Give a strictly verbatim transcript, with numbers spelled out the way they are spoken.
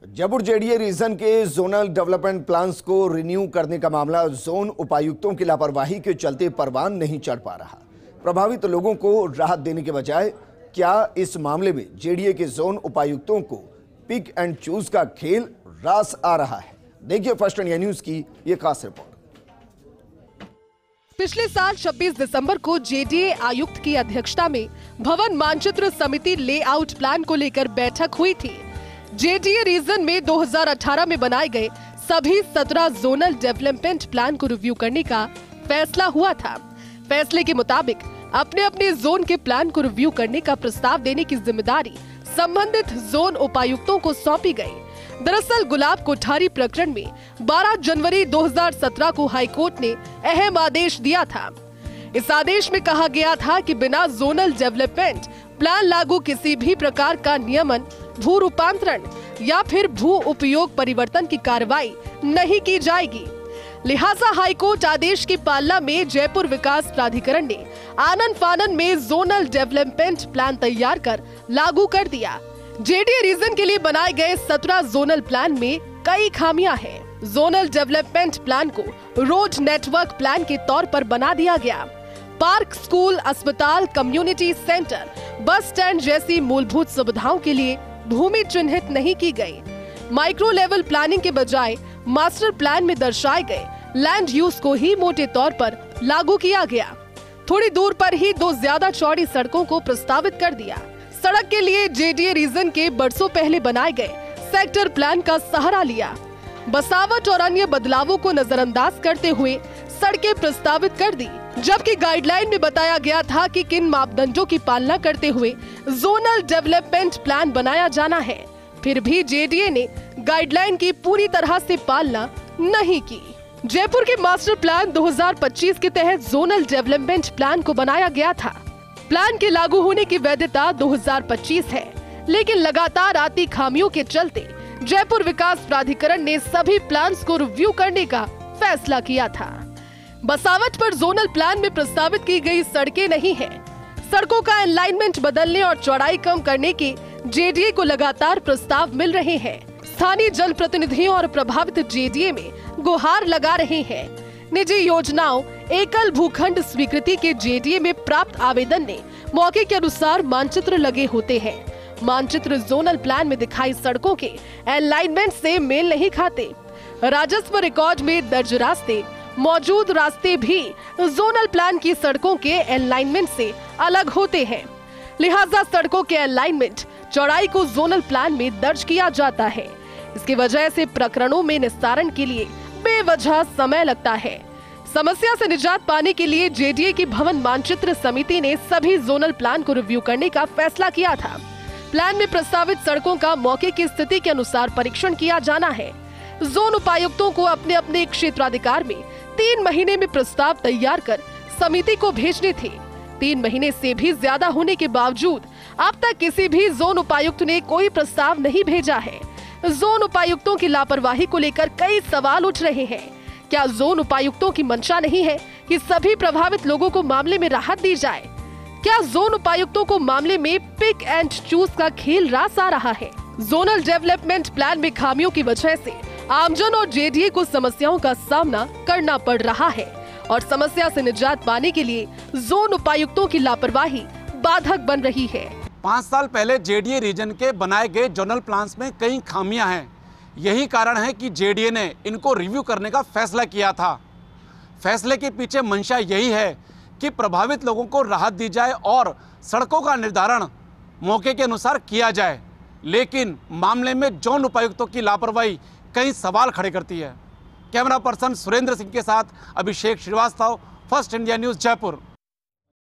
Jaipur JDA region के zonal development plans को renew करने का मामला जोन उपायुक्तों की लापरवाही के चलते परवान नहीं चढ़ पा रहा। प्रभावित लोगों को राहत देने के बजाय क्या इस मामले में जेडीए के जोन उपायुक्तों को पिक एंड चूज का खेल रास आ रहा है? देखिए फर्स्ट इंडिया न्यूज की ये खास रिपोर्ट। पिछले साल छब्बीस दिसंबर को जेडीए आयुक्त की अध्यक्षता में भवन मानचित्र समिति लेआउट प्लान को लेकर बैठक हुई थी। जेडीए रीजन में दो हज़ार अठारह में बनाए गए सभी सत्रह जोनल डेवलपमेंट प्लान को रिव्यू करने का फैसला हुआ था। फैसले के मुताबिक अपने अपने जोन के प्लान को रिव्यू करने का प्रस्ताव देने की जिम्मेदारी संबंधित जोन उपायुक्तों को सौंपी गई। दरअसल गुलाब कोठारी प्रकरण में बारह जनवरी दो हज़ार सत्रह को हाईकोर्ट ने अहम आदेश दिया था। इस आदेश में कहा गया था कि बिना जोनल डेवलपमेंट प्लान लागू किसी भी प्रकार का नियमन, भू रूपांतरण या फिर भू उपयोग परिवर्तन की कार्रवाई नहीं की जाएगी। लिहाजा हाईकोर्ट आदेश की पालना में जयपुर विकास प्राधिकरण ने आनन फानन में जोनल डेवलपमेंट प्लान तैयार कर लागू कर दिया। जेडीए रीजन के लिए बनाए गए सत्रह जोनल प्लान में कई खामियां हैं। जोनल डेवलपमेंट प्लान को रोड नेटवर्क प्लान के तौर पर बना दिया गया। पार्क, स्कूल, अस्पताल, कम्युनिटी सेंटर, बस स्टैंड जैसी मूलभूत सुविधाओं के लिए भूमि चिन्हित नहीं की गई। माइक्रो लेवल प्लानिंग के बजाय मास्टर प्लान में दर्शाए गए लैंड यूज को ही मोटे तौर पर लागू किया गया। थोड़ी दूर पर ही दो ज्यादा चौड़ी सड़कों को प्रस्तावित कर दिया। सड़क के लिए जेडीए रीजन के बरसों पहले बनाए गए सेक्टर प्लान का सहारा लिया। बसावट और अन्य बदलावों को नजरअंदाज करते हुए सड़कें प्रस्तावित कर दी, जबकि गाइडलाइन में बताया गया था कि किन मापदंडों की पालना करते हुए जोनल डेवलपमेंट प्लान बनाया जाना है। फिर भी जेडीए ने गाइडलाइन की पूरी तरह से पालना नहीं की। जयपुर के मास्टर प्लान दो हज़ार पच्चीस के तहत जोनल डेवलपमेंट प्लान को बनाया गया था। प्लान के लागू होने की वैधता दो हज़ार पच्चीस है, लेकिन लगातार आती खामियों के चलते जयपुर विकास प्राधिकरण ने सभी प्लान्स को रिव्यू करने का फैसला किया था। बसावट पर जोनल प्लान में प्रस्तावित की गई सड़कें नहीं है। सड़कों का अलाइनमेंट बदलने और चौड़ाई कम करने के जेडीए को लगातार प्रस्ताव मिल रहे हैं। स्थानीय जनप्रतिनिधियों और प्रभावित जेडीए में गुहार लगा रहे हैं। निजी योजनाओं, एकल भूखंड स्वीकृति के जेडीए में प्राप्त आवेदन ने मौके के अनुसार मानचित्र लगे होते हैं। मानचित्र जोनल प्लान में दिखाई सड़कों के अलाइनमेंट से मेल नहीं खाते। राजस्व रिकॉर्ड में दर्ज रास्ते मौजूद रास्ते भी जोनल प्लान की सड़कों के अलाइनमेंट से अलग होते हैं। लिहाजा सड़कों के अलाइनमेंट, चौड़ाई को जोनल प्लान में दर्ज किया जाता है। इसकी वजह से प्रकरणों में निस्तारण के लिए बेवजह समय लगता है। समस्या से निजात पाने के लिए जेडीए की भवन मानचित्र समिति ने सभी जोनल प्लान को रिव्यू करने का फैसला किया था। प्लान में प्रस्तावित सड़कों का मौके की स्थिति के अनुसार परीक्षण किया जाना है। जोन उपायुक्तों को अपने अपने क्षेत्राधिकार में तीन महीने में प्रस्ताव तैयार कर समिति को भेजने थे। तीन महीने से भी ज्यादा होने के बावजूद अब तक किसी भी जोन उपायुक्त ने कोई प्रस्ताव नहीं भेजा है। जोन उपायुक्तों की लापरवाही को लेकर कई सवाल उठ रहे हैं। क्या जोन उपायुक्तों की मंशा नहीं है कि सभी प्रभावित लोगों को मामले में राहत दी जाए? क्या जोन उपायुक्तों को मामले में पिक एंड चूज का खेल रास आ रहा है? जोनल डेवलपमेंट प्लान में खामियों की वजह से आमजन और जेडीए को समस्याओं का सामना करना पड़ रहा है और समस्या से निजात पाने के लिए जोन उपायुक्तों की लापरवाही बाधक बन रही है। पाँच साल पहले जेडीए रीजन के बनाए गए जोनल प्लान्स में कई खामियां हैं। यही कारण है कि जेडीए ने इनको रिव्यू करने का फैसला किया था। फैसले के पीछे मंशा यही है कि प्रभावित लोगों को राहत दी जाए और सड़कों का निर्धारण मौके के अनुसार किया जाए। लेकिन मामले में जोन उपायुक्तों की लापरवाही कई सवाल खड़े करती है। कैमरा पर्सन सुरेंद्र सिंह के साथ Abhishek Shrivastava, First India News, Jaipur.